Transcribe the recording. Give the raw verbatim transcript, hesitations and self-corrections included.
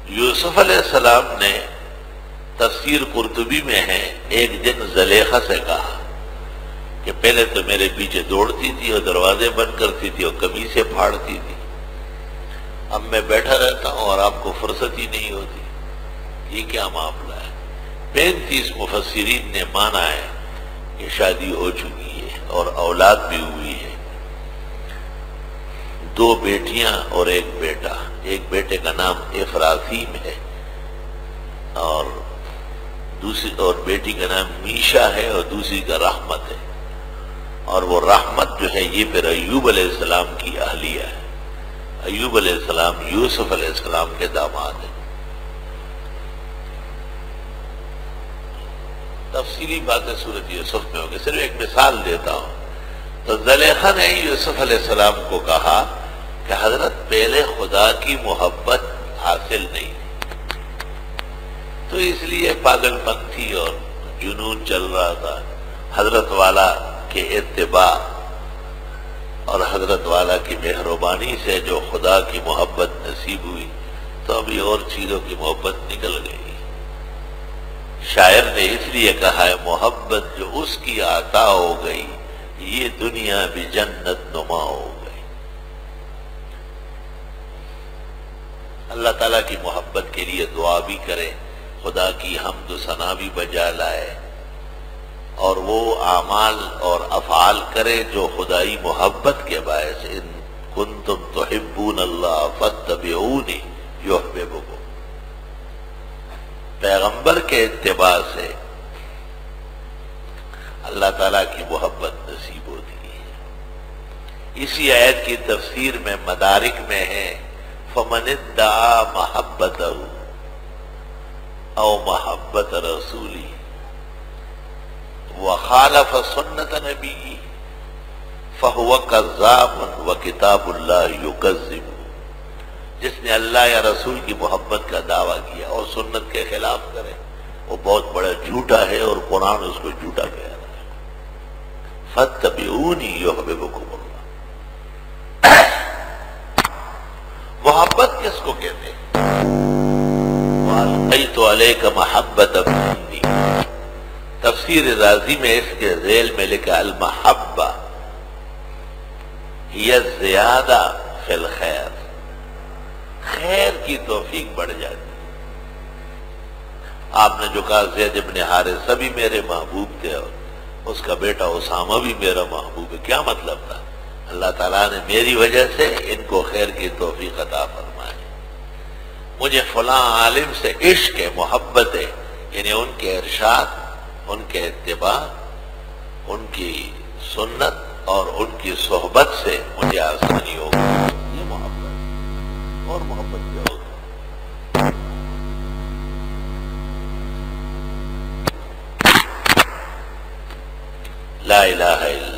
یوسف علیہ السلام نے تفسیر قرطبی میں ہے ایک دن زلیخا سے کہا کہ پہلے تو میرے پیچھے دوڑتی تھی اور دروازے بند کرتی تھی اور قمیصیں پھاڑتی تھی، اب میں بیٹھا رہتا ہوں اور آپ کو فرصت ہی نہیں ہوتی، یہ کیا معاملہ ہے؟ پینتیس مفسرین نے مانا ہے کہ شادی ہو چکی ہے اور اولاد بھی ہوئی ہے، دو بیٹیاں اور ایک بیٹا، ایک بیٹے کا نام افراثیم ہے اور دوسری اور بیٹی کا نام میشا ہے اور دوسری کا رحمت ہے، اور وہ رحمت جو ہے یہ پھر ایوب علیہ السلام کی اہلیہ ہے۔ ایوب علیہ السلام یوسف علیہ السلام کے داماد ہیں۔ تفصیلی باتیں سورۃ یوسف میں ہوگی، صرف ایک مثال دیتا ہوں۔ تو زلیخا نے یوسف علیہ السلام کو کہا کہ حضرت پہلے خدا کی محبت حاصل نہیں، تو اس لیے پاگل پنتھی اور جنون چل رہا تھا، حضرت والا کے اتباع اور حضرت والا کی مہربانی سے جو خدا کی محبت نصیب ہوئی، تو ابھی اور چیزوں کی محبت نکل گئی۔ شاعر نے اس لیے کہا ہے محبت جو اس کی عطا ہو گئی، یہ دنیا بھی جنت نما ہو گئی۔ اللہ تعالیٰ کی محبت کے لیے دعا بھی کرے، خدا کی حمد و ثنا بھی بجا لائے، اور وہ اعمال اور افعال کرے جو خدائی محبت کے باعث، ان کنتم تحبون اللہ فاتبعونی یحببکم، پیغمبر کے اتباع سے اللہ تعالیٰ کی محبت نصیب ہوتی ہے۔ اسی آیت کی تفسیر میں مدارک میں ہے فمن ادعا محبتہ او محبت رسولی وخالف سنت نبی فہو کذاب وکتاب اللہ یکذب، جس نے اللہ یا رسول کی محبت کا دعویٰ کیا اور سنت کے خلاف کرے وہ بہت بڑا جھوٹا ہے، اور قرآن اس کو جھوٹا کہہ رہا ہے۔ فاتبعونی یحببکم اللہ، محبت کس کو کہتے ہیں؟ وَأَلْقَيْتُ عَلَيْكَ مَحَبَّةً مِّنِّي، تفسیر رازی میں اس کے ذیل میں لکھا المحبہ ہی الزیادہ فی الخیر، خیر کی توفیق بڑھ جاتی۔ آپ نے جو کہا زید ابن حارثہ بھی میرے محبوب تھے اور اس کا بیٹا اسامہ بھی میرا محبوب ہے، کیا مطلب تھا؟ اللہ تعالیٰ نے میری وجہ سے ان کو خیر کی توفیق عطا فرمائی۔ مجھے فلاں عالم سے عشق ہے، محبت ہے، یعنی ان کے ارشاد، ان کے اتباع، ان کی سنت اور ان کی صحبت سے مجھے آسانی ہوگی، یہ محبت اور محبت کیا ہوگی؟ لا الہ الا